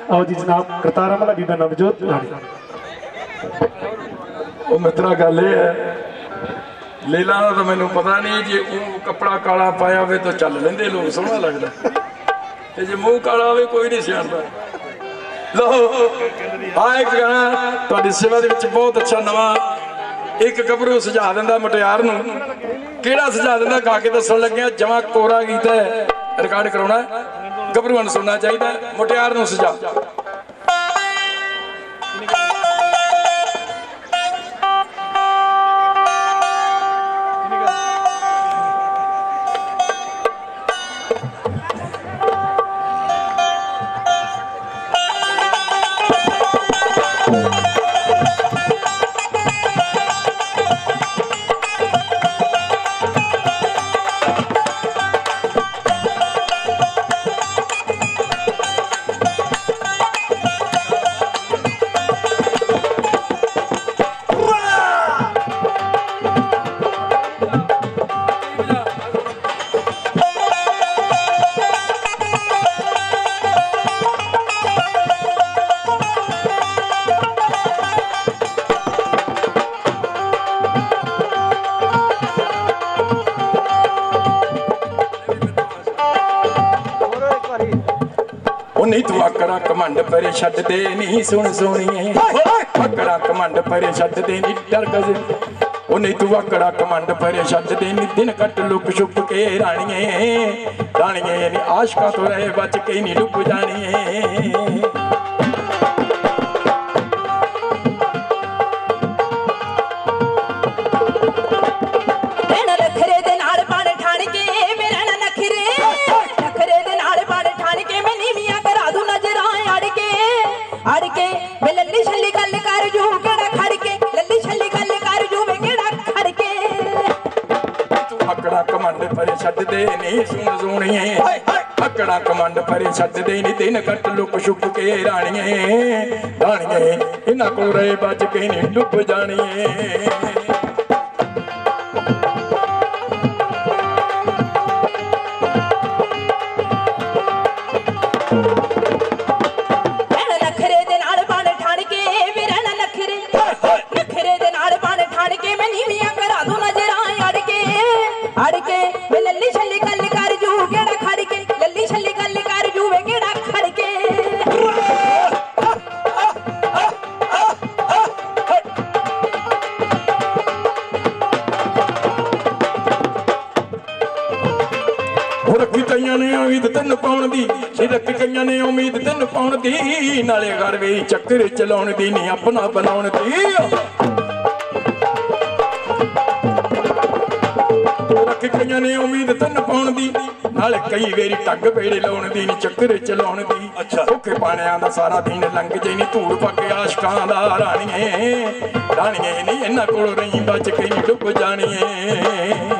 आओ जी जनाब करतारा वाला बीबा नवजोत लाड़ी। ਉਹ ਮਿੱਤਰਾ ਗੱਲ ਇਹ ਹੈ ਲੀਲਾ ਦਾ ਤਾਂ ਮੈਨੂੰ ਪਤਾ ਨਹੀਂ ਜੇ ਉਹ ਕੱਪੜਾ ਕਾਲਾ ਪਾਇਆ ਹੋਵੇ ਤਾਂ ਚੱਲ ਲੈਂਦੇ ਲੋਕ ਸੋਹਣਾ ਲੱਗਦਾ ਤੇ ਜੇ ਮੂੰਹ ਕਾਲਾ ਹੋਵੇ ਕੋਈ ਨਹੀਂ ਸਿਆਣਦਾ। ਲਓ ਆ ਇੱਕ ਗਾਣਾ ਤੁਹਾਡੀ ਸੇਵਾ ਦੇ ਵਿੱਚ ਬਹੁਤ ਅੱਛਾ ਨਵਾਂ ਇੱਕ ਗੱਭਰੂ ਸੁਝਾ ਦਿੰਦਾ ਮੁਟਿਆਰ ਨੂੰ ਕਿਹੜਾ ਸੁਝਾ ਦਿੰਦਾ ਗਾ ਕੇ ਦੱਸਣ ਲੱਗਿਆ ਜਮਾਂ ਕੋਰਾ ਗੀਤ ਹੈ ਰਿਕਾਰਡ ਕਰਾਉਣਾ ਗੱਭਰੂਆਂ ਨੂੰ ਸੁਣਨਾ ਚਾਹੀਦਾ ਮੁਟਿਆਰ ਨੂੰ ਸੁਝਾ। नहीं तू आकड़ा कमंड परे छड्ड दे नहीं सुन सोनिए आकड़ा कमंड परे छड्ड दे नहीं डर गज ओ नहीं तू आकड़ा कमंड परे छड्ड दे नहीं दिन कट लुक छुप के रानिए रानिए नहीं आशका तो रहे बच के नहीं लुक जानिए। कमंड परे छड्ड दे नहीं सुन सोनिए आकड़ा कमंड परे छड्ड दे नहीं दिन कट लुक छुप के रानिए रानिए इन्हां कोल रहे बच के नहीं डुब जानिए। रखी कईयां ने उम्मीद तेन पाउण दी रखी कईयां ने उम्मीद तेन पाउण दी नाले घर वे चक्कर चलाउण दी नहीं अपना बनाउण दी रखी कईयां ने उम्मीद तेन पाउण दी नाले कई वेरी टंग पेड़े लाउण दी नहीं चक्कर चलाउण दी। अच्छा भुखे पाणियां दा सारा दिन लंघ जे नहीं धूड़ पके आशकां दा राणीए राणीए नहीं इन्हां कोलों रही बच के नहीं डुब जाणीए।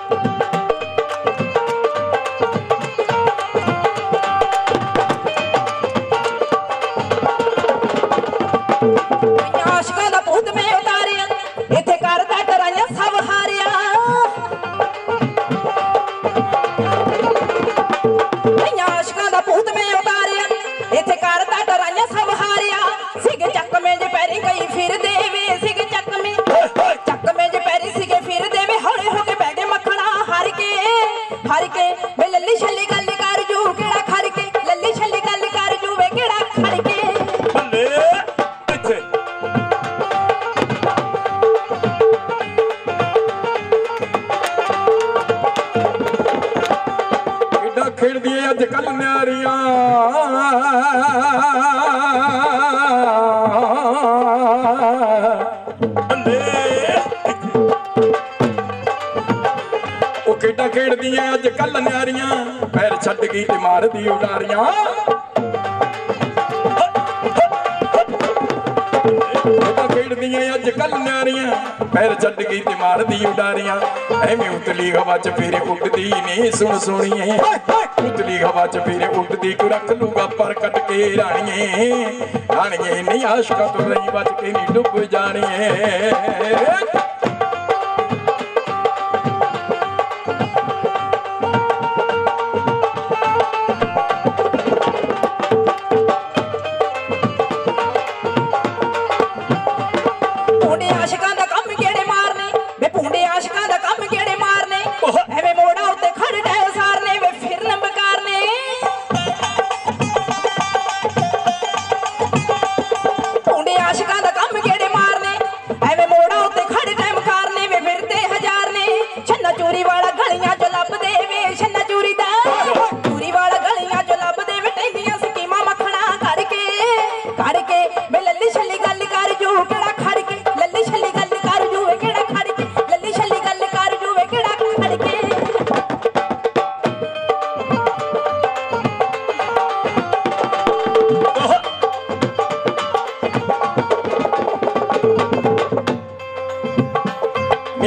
खेड़ दियां अज कल न्यारियां पैर छड्ड गई ते मार दी उडारियां खेड़ दियां अज कल न्यारियां पैर छड्ड गई ते मार दी उडारियां एवें उतली हवा च फिरे उड़दी नहीं सुन सोनिए उतली हवा च फिरे उड़दी को रख लूगा पर कट के रानिए रानिए नहीं आशका तो रही बच के नहीं डुब जानिए।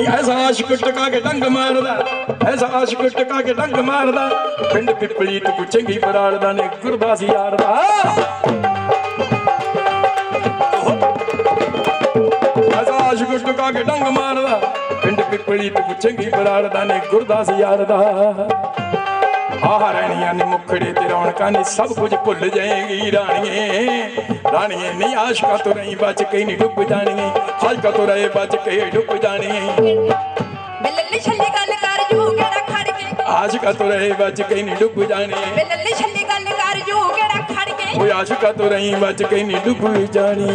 नहीं ऐसा आशिक टका के डंग मारदा ऐसा आशिक टका के डंग मारदा पिंड पिपली तू चंगी बराड़दा ने गुरदास यारदा ऐसा आशिक टका के डंग मारदा पिंड पिपली तू चंगी बराड़दा ने गुरदास यारदा आह रानिया ने मुखड़े ते रौनका ने सब कुछ भुल जाएगी रानिए नहीं आशका तो रही बच के नहीं डुब जानी आशका तो रहे बच के डुब जानी लल्ली छल्ली गल कर जू केड़ा खड़ के आशका तो रहे बच के नहीं डुब जानी लल्ली छल्ली गल कर जू केड़ा खड़ के कोई आशका तो रही बच के नहीं डुब जानी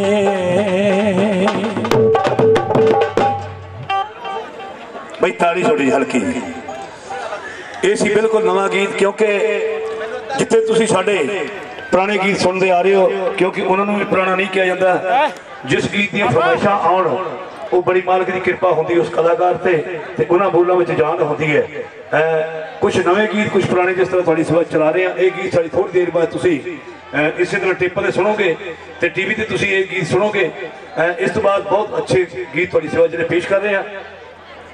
भाई ताड़ी थोड़ी हल्की ਇਹ ਸੀ ਬਿਲਕੁਲ ਨਵਾਂ ਗੀਤ ਕਿਉਂਕਿ ਜਿੱਥੇ ਤੁਸੀਂ ਸਾਡੇ ਪੁਰਾਣੇ ਗੀਤ ਸੁਣਦੇ ਆ ਰਹੇ ਹੋ ਕਿਉਂਕਿ ਉਹਨਾਂ ਨੂੰ ਵੀ ਪੁਰਾਣਾ ਨਹੀਂ ਕਿਹਾ ਜਾਂਦਾ ਜਿਸ ਗੀਤ ਦੀਆਂ ਫਰਮਾਇਸ਼ਾਂ ਆਉਣ ਉਹ ਬੜੀ ਮਾਲਕ ਦੀ ਕਿਰਪਾ ਹੁੰਦੀ ਉਸ ਕਲਾਕਾਰ ਤੇ ਉਹਨਾਂ ਬੋਲਾਂ ਵਿੱਚ ਜਾਨ ਹੁੰਦੀ ਹੈ ਕੁਝ ਨਵੇਂ ਗੀਤ ਕੁਝ ਪੁਰਾਣੇ ਜਿਸ ਤਰ੍ਹਾਂ ਤੁਹਾਡੀ ਸੇਵਾ ਚਲਾ ਰਹੇ ਆ ਇਹ ਗੀਤ ਸਾਡੀ ਥੋੜੀ ਦੇਰ ਬਾਅਦ ਤੁਸੀਂ ਇਸੇ ਤਰ੍ਹਾਂ ਟੇਪਾਂ ਤੇ ਸੁਣੋਗੇ ਤੇ ਟੀਵੀ ਤੇ ਤੁਸੀਂ ਇਹ ਗੀਤ ਸੁਣੋਗੇ ਇਸ ਤੋਂ ਬਾਅਦ ਬਹੁਤ ਅੱਛੇ ਗੀਤ ਤੁਹਾਡੀ ਸੇਵਾ ਜਿਹੜੇ ਪੇਸ਼ ਕਰ ਰਹੇ ਆ